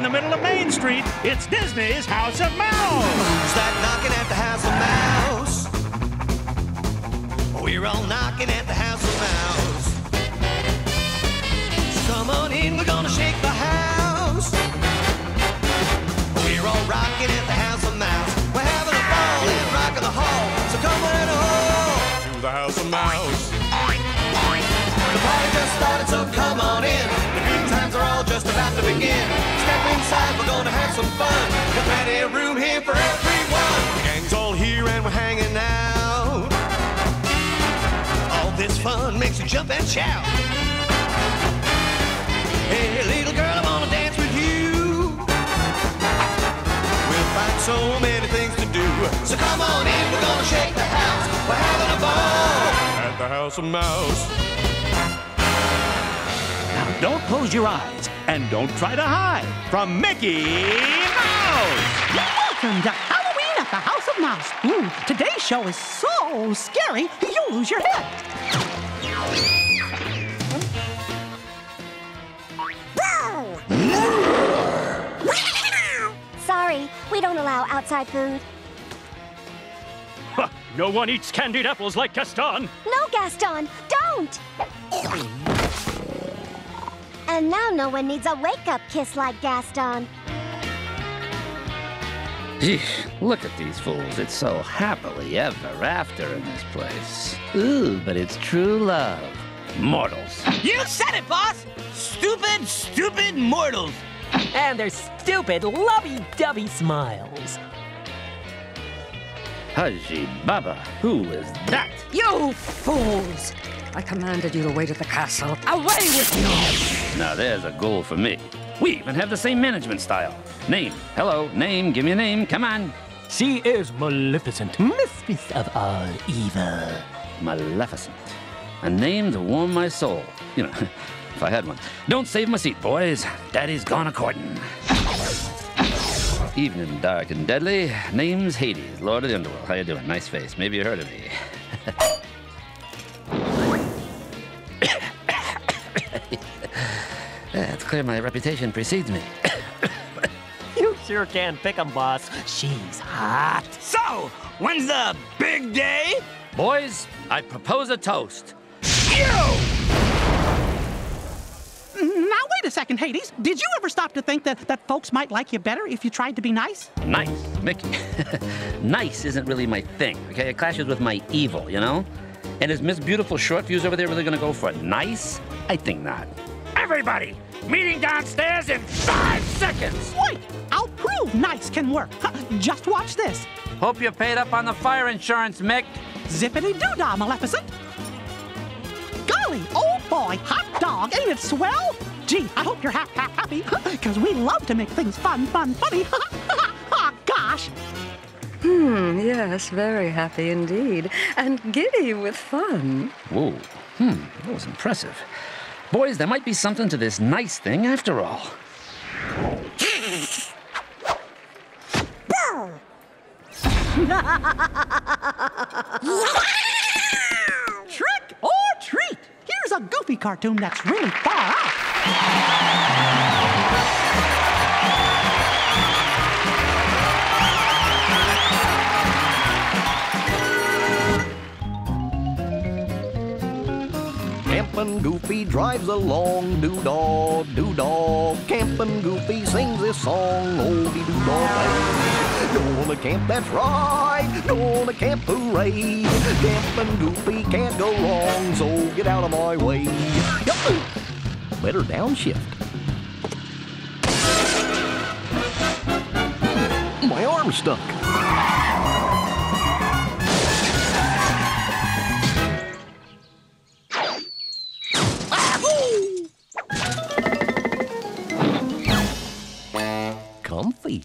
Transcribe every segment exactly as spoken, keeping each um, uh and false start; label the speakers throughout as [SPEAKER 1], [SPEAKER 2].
[SPEAKER 1] the middle of Main Street, it's Disney's House of Mouse.
[SPEAKER 2] Who's that knocking at the House of Mouse? We're all knocking at the House of Mouse. So come on in, we're gonna shake the house. We're all rocking at the House of Mouse. We're having a ball and rocking the hall. So come on home
[SPEAKER 1] To the House of Mouse.
[SPEAKER 2] The party just started, so come on in. The good times are all just about to begin. Step inside, we're gonna have some fun. There's plenty of room here for everyone. The gang's all here and we're hanging out. All this fun makes you jump and shout. Hey, little girl, I wanna dance with you. We'll find so many things to do. So come on in, we're gonna shake the house. We're having a ball
[SPEAKER 1] At the House of Mouse.
[SPEAKER 3] Now, don't close your eyes and don't try to hide from Mickey Mouse.
[SPEAKER 4] Welcome to Halloween at the House of Mouse. Ooh, today's show is so scary, you'll lose your head.
[SPEAKER 5] Sorry, we don't allow outside food.
[SPEAKER 6] Huh, no one eats candied apples like Gaston.
[SPEAKER 5] No, Gaston, don't! And now no one needs a wake-up kiss like Gaston.
[SPEAKER 7] Gee, look at these fools. It's so happily ever after in this place. Ooh, but it's true love. Mortals.
[SPEAKER 8] You said it, boss! Stupid, stupid mortals! And their stupid, lovey-dovey smiles.
[SPEAKER 7] Haji Baba, who is that?
[SPEAKER 9] You fools! I commanded you to wait at the castle. Away with you!
[SPEAKER 7] Now there's a goal for me. We even have the same management style. Name. Hello, name, give me a name, come on.
[SPEAKER 6] She is Maleficent, mistress of all evil.
[SPEAKER 7] Maleficent. A name to warm my soul. You know, if I had one. Don't save my seat, boys. Daddy's gone a-courtin'. Evening, dark and deadly. Name's Hades, Lord of the Underworld. How you doing? Nice face. Maybe you heard of me. Yeah, it's clear my reputation precedes me.
[SPEAKER 8] You sure can pick 'em, boss. She's hot.
[SPEAKER 9] So, when's the big day?
[SPEAKER 7] Boys, I propose a toast.
[SPEAKER 4] Now, wait a second, Hades. Did you ever stop to think that, that folks might like you better if you tried to be nice?
[SPEAKER 7] Nice, Mickey. Nice isn't really my thing, okay? It clashes with my evil, you know? And is Miss Beautiful Short Fuse over there really gonna go for nice? I think not. Everybody, meeting downstairs in five seconds.
[SPEAKER 4] Wait, I'll prove nice can work. Huh, just watch this.
[SPEAKER 7] Hope you paid up on the fire insurance, Mick.
[SPEAKER 4] Zippity-doo-dah, Maleficent. Golly, oh boy, hot dog, ain't it swell? Gee, I hope you're half, half happy, because we love to make things fun, fun, funny. Oh, gosh.
[SPEAKER 9] Hmm, yes, very happy indeed. And giddy with fun.
[SPEAKER 7] Whoa, hmm, that was impressive. Boys, there might be something to this nice thing after all.
[SPEAKER 4] Trick or treat. Here's a goofy cartoon that's really far out.
[SPEAKER 2] Campin' Goofy drives along, doo-dah, doo-dah. Campin' Goofy sings this song, oh-dee-doo-dah. Go on the camp, that's right. Go on the camp, hooray. Campin' Goofy can't go wrong, so get out of my way. Better downshift. My arm's stuck. Comfy.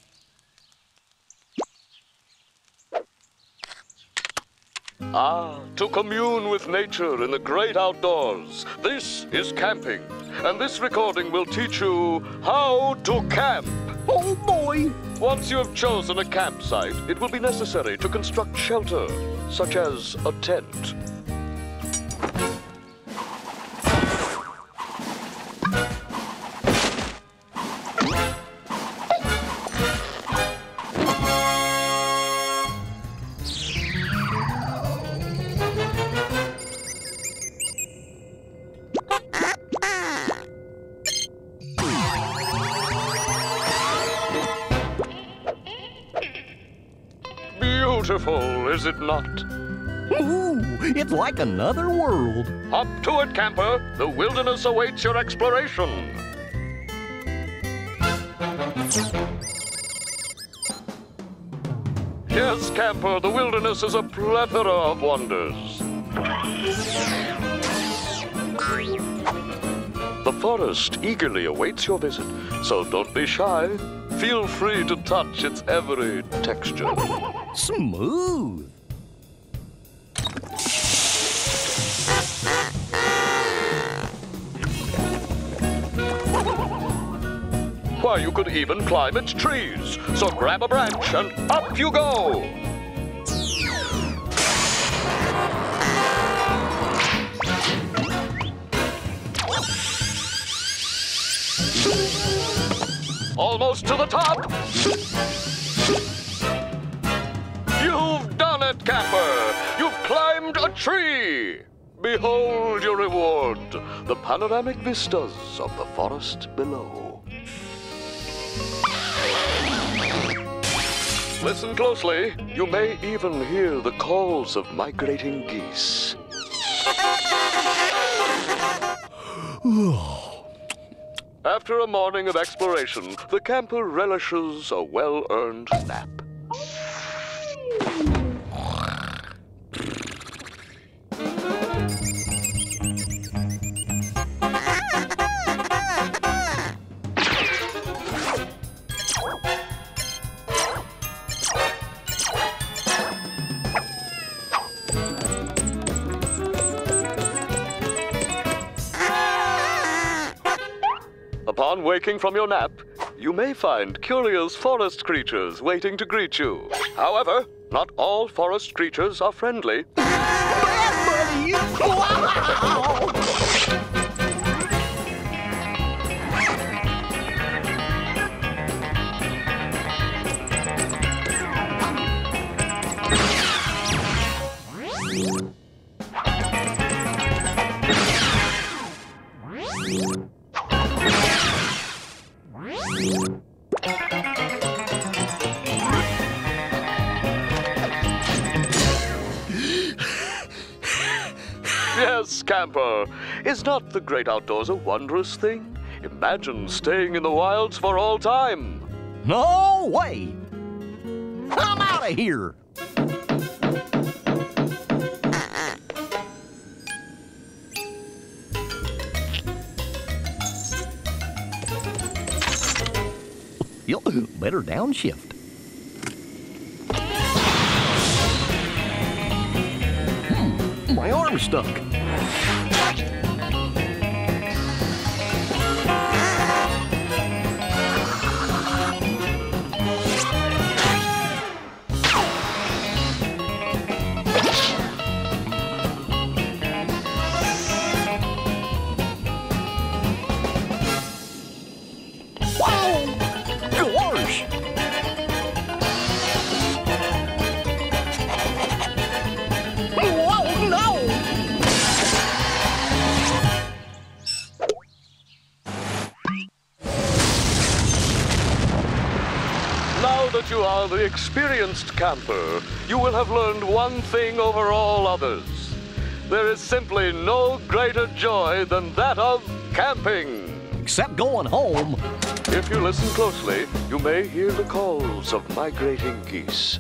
[SPEAKER 10] Ah, to commune with nature in the great outdoors. This is camping, and this recording will teach you how to camp.
[SPEAKER 2] Oh boy!
[SPEAKER 10] Once you have chosen a campsite, it will be necessary to construct shelter, such as a tent. beautiful, is it not?
[SPEAKER 2] Ooh, it's like another world.
[SPEAKER 10] Hop to it, camper. The wilderness awaits your exploration. Yes, camper, the wilderness is a plethora of wonders. The forest eagerly awaits your visit, so don't be shy. Feel free to touch its every texture.
[SPEAKER 2] Smooth.
[SPEAKER 10] Why, you could even climb its trees. So grab a branch and up you go. Almost to the top. You've done it, camper. You've climbed a tree. Behold your reward, the panoramic vistas of the forest below. Listen closely. You may even hear the calls of migrating geese. After a morning of exploration, the camper relishes a well-earned nap. Upon waking from your nap, you may find curious forest creatures waiting to greet you. However, not all forest creatures are friendly.
[SPEAKER 2] Bad buddy! Wow!
[SPEAKER 10] Yes, camper. Is not the great outdoors a wondrous thing? Imagine staying in the wilds for all time.
[SPEAKER 2] No way! I'm out of here! Yo, better downshift. Hmm, my arm's stuck.
[SPEAKER 10] Now that you are the experienced camper, you will have learned one thing over all others. There is simply no greater joy than that of camping.
[SPEAKER 2] Except going home.
[SPEAKER 10] If you listen closely, you may hear the calls of migrating geese.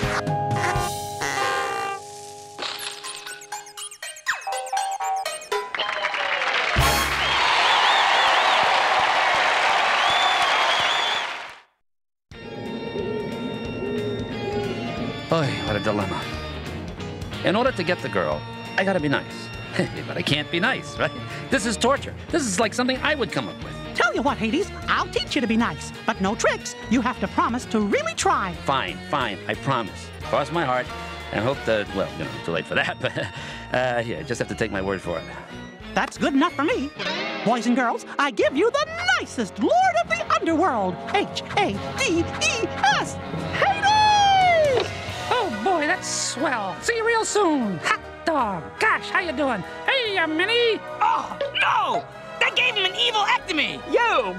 [SPEAKER 7] Boy, what a dilemma. In order to get the girl, I gotta be nice. But I can't be nice, right? This is torture. This is like something I would come up with.
[SPEAKER 4] Tell you what, Hades, I'll teach you to be nice, but no tricks. You have to promise to really try.
[SPEAKER 7] Fine, fine, I promise. Cross my heart and hope that, well, you know, too late for that, but uh, yeah, just have to take my word for it.
[SPEAKER 4] That's good enough for me. Boys and girls, I give you the nicest Lord of the Underworld, H A D E S, Hades!
[SPEAKER 11] Oh boy, that's swell. See you real soon. Hot dog. Gosh, how you doing? Hey, uh, Minnie.
[SPEAKER 8] Oh, no! That gave him an evil ectomy!
[SPEAKER 4] You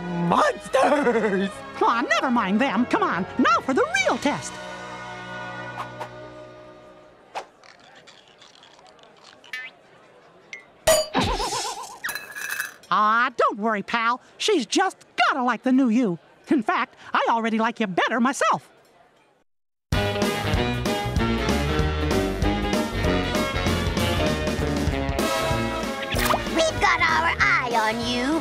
[SPEAKER 4] monsters! Aw, never mind them. Come on, now for the real test. Don't worry, pal. She's just gotta like the new you. In fact, I already like you better myself.
[SPEAKER 5] We've got our eye on you.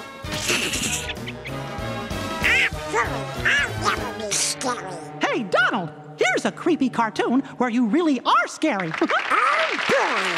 [SPEAKER 5] I'll never be scary.
[SPEAKER 4] Hey, Donald, here's a creepy cartoon where you really are scary.
[SPEAKER 5] Oh, boy.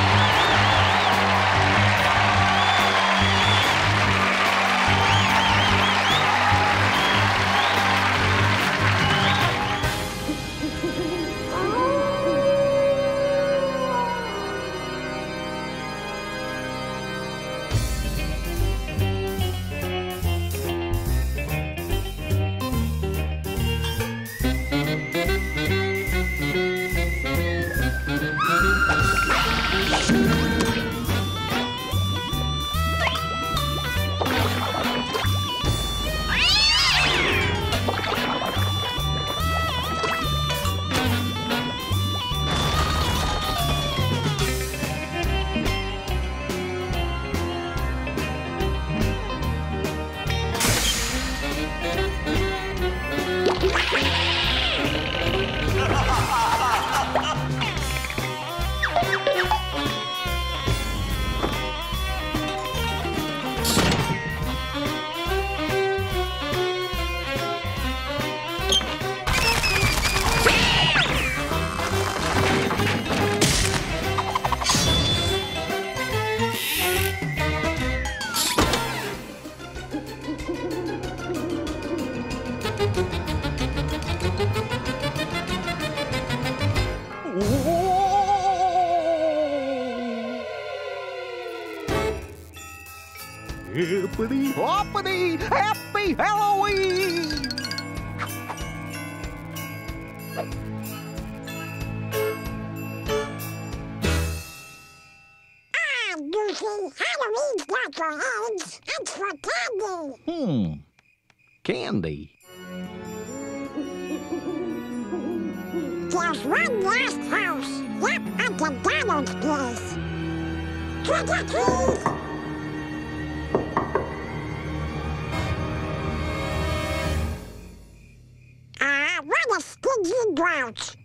[SPEAKER 2] Hippity hoppity, happy Halloween!
[SPEAKER 5] Ah, Goofy, Halloween's got your heads. It's for candy.
[SPEAKER 2] Hmm, candy.
[SPEAKER 5] There's one last house. Yep, at the Donald's place. Trick or treat! Ah, what a stingy grouch.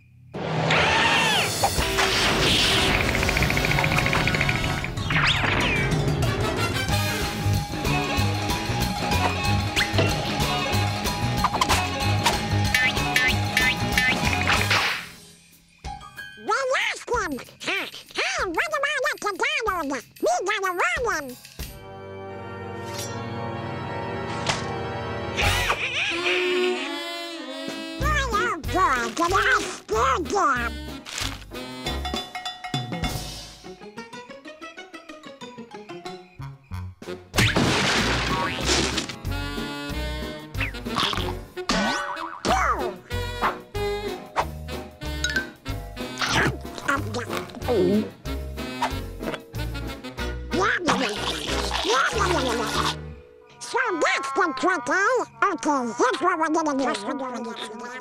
[SPEAKER 5] We lost him. Huh. Hey, what about it to Donald? We gotta warn him. Oh boy, did I scare them!
[SPEAKER 2] Oh.
[SPEAKER 5] So that's the trick, eh? Okay, here's what we're gonna do.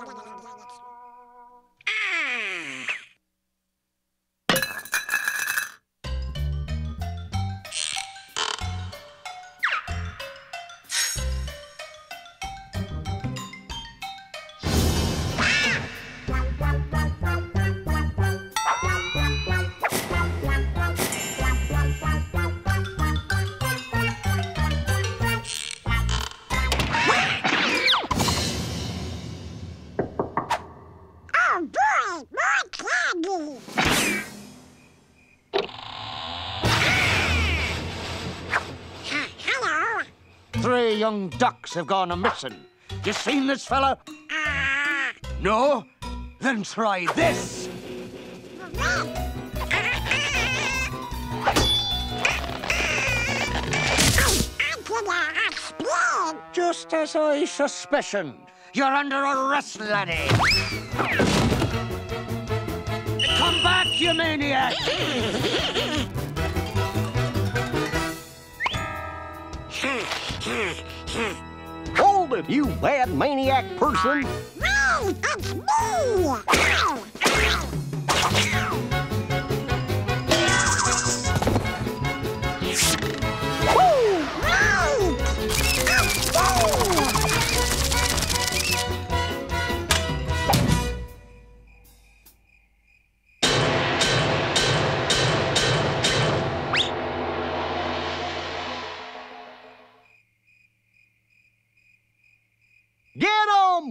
[SPEAKER 5] Oh boy, more candy! Hello?
[SPEAKER 12] Three young ducks have gone a-missing. You seen this fella?
[SPEAKER 5] Uh,
[SPEAKER 12] No? Then try this. Just as I suspicioned. You're under arrest, laddie. Come back, you maniac!
[SPEAKER 2] Hold it, you bad maniac person!
[SPEAKER 5] No, it's me! Ow! Ow! Woo! No,
[SPEAKER 2] Get 'em!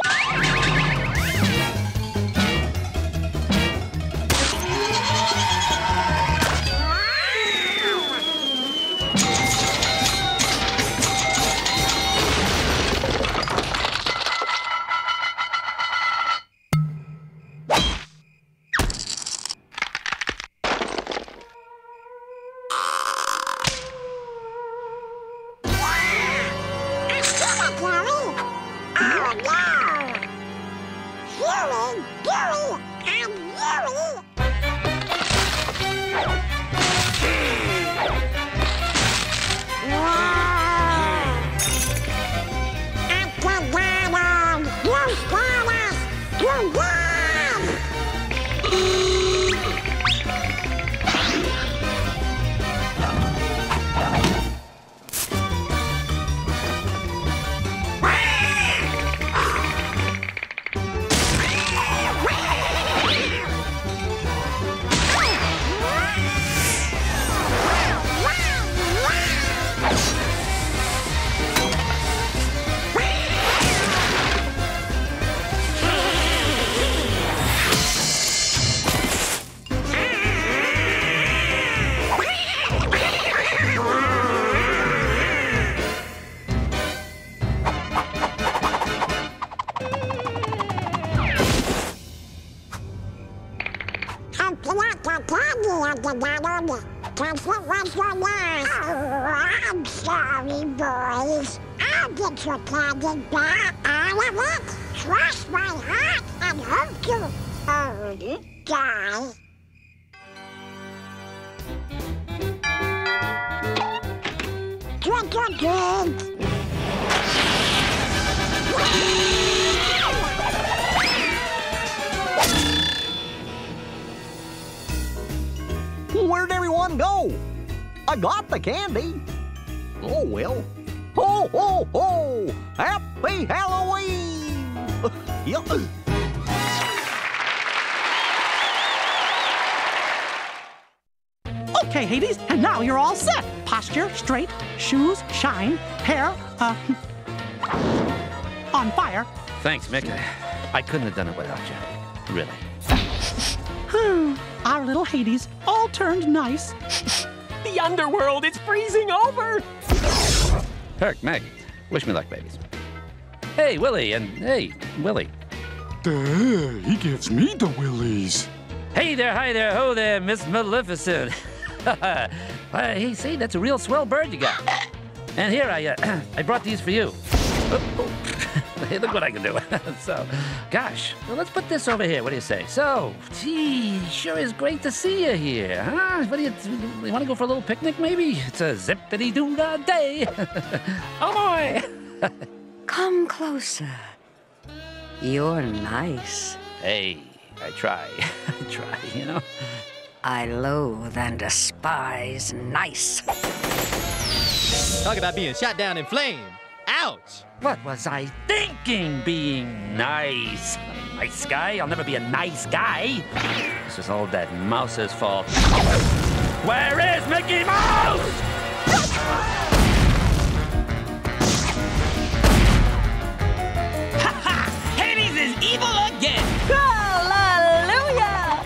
[SPEAKER 5] I'm sorry, boys. I'll get your candy back, all of it. Cross my heart and hope you old guy. Good, good, good.
[SPEAKER 2] Where'd everyone go? I got the candy. Oh, well. Ho, ho, ho! Happy Halloween! Yup.
[SPEAKER 4] Okay, Hades, and now you're all set. Posture straight, shoes shine, hair, uh, on fire.
[SPEAKER 7] Thanks, Mick. I couldn't have done it without you. Really.
[SPEAKER 4] Our little Hades all turned nice.
[SPEAKER 8] The underworld is freezing over.
[SPEAKER 7] Herc, Meg, wish me luck, babies. Hey, Willie, and hey, Willie.
[SPEAKER 13] Duh, he gives me the willies.
[SPEAKER 7] Hey there, hi there, ho there, Miss Maleficent. uh, hey, see, that's a real swell bird you got. And here, I uh, I brought these for you. Oh, oh. Hey, look what I can do. So, gosh, well, let's put this over here. What do you say? So, gee, sure is great to see you here, huh? What do you, you want to go for a little picnic, maybe? It's a zippity-doo-dah day. Oh, boy.
[SPEAKER 9] Come closer. You're nice.
[SPEAKER 7] Hey, I try. I try, you know?
[SPEAKER 9] I loathe and despise nice.
[SPEAKER 6] Talk about being shot down in flame. Ouch!
[SPEAKER 7] What was I thinking, being nice? I'm a nice guy. I'll never be a nice guy. This is all that mouse's fault. Where is Mickey Mouse?
[SPEAKER 8] Ha ha! Hades is evil again!
[SPEAKER 9] Hallelujah!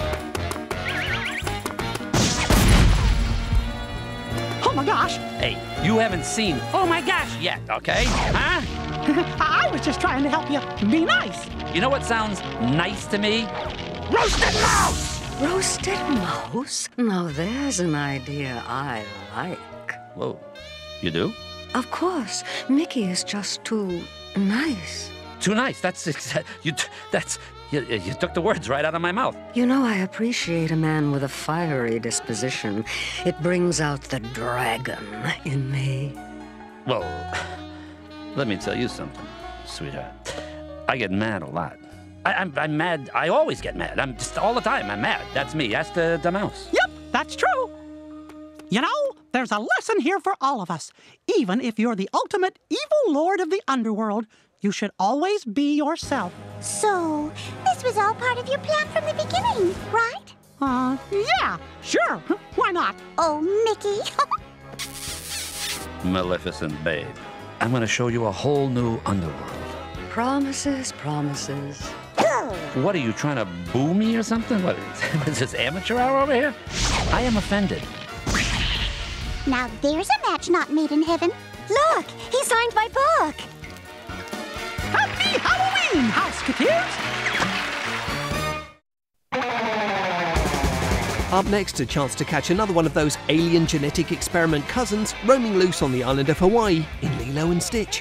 [SPEAKER 4] Oh my gosh!
[SPEAKER 7] Hey, you haven't seen Oh My Gosh yet, okay? Huh?
[SPEAKER 4] I was just trying to help you be nice.
[SPEAKER 7] You know what sounds nice to me? Roasted mouse!
[SPEAKER 9] Roasted mouse? Now there's an idea I like.
[SPEAKER 7] Whoa, you do?
[SPEAKER 9] Of course, Mickey is just too nice.
[SPEAKER 7] Too nice. That's exa- you. That's you, you took the words right out of my mouth.
[SPEAKER 9] You know, I appreciate a man with a fiery disposition. It brings out the dragon in me.
[SPEAKER 7] Well, let me tell you something, sweetheart. I get mad a lot. I, I'm, I'm mad. I always get mad. I'm just all the time. I'm mad. That's me. That's the, the mouse.
[SPEAKER 4] Yep, that's true. You know, there's a lesson here for all of us. Even if you're the ultimate evil lord of the underworld, you should always be yourself.
[SPEAKER 5] So, this was all part of your plan from the beginning, right?
[SPEAKER 4] Uh, yeah, sure. Why not?
[SPEAKER 5] Oh, Mickey.
[SPEAKER 7] Maleficent babe. I'm gonna show you a whole new underworld.
[SPEAKER 9] Promises, promises.
[SPEAKER 7] What, are you trying to boo me or something? What is, is this amateur hour over here? I am offended.
[SPEAKER 14] Now there's a match not made in heaven. Look, he signed my book.
[SPEAKER 4] Happy Halloween, Houseketeers!
[SPEAKER 15] Up next, a chance to catch another one of those alien genetic experiment cousins roaming loose on the island of Hawaii in Lilo and Stitch.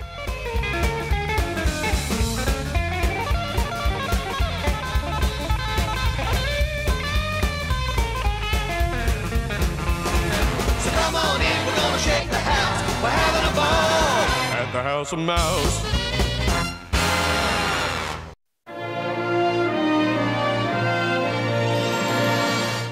[SPEAKER 16] So come on in, we're gonna shake the house. We're having a ball at the House of Mouse.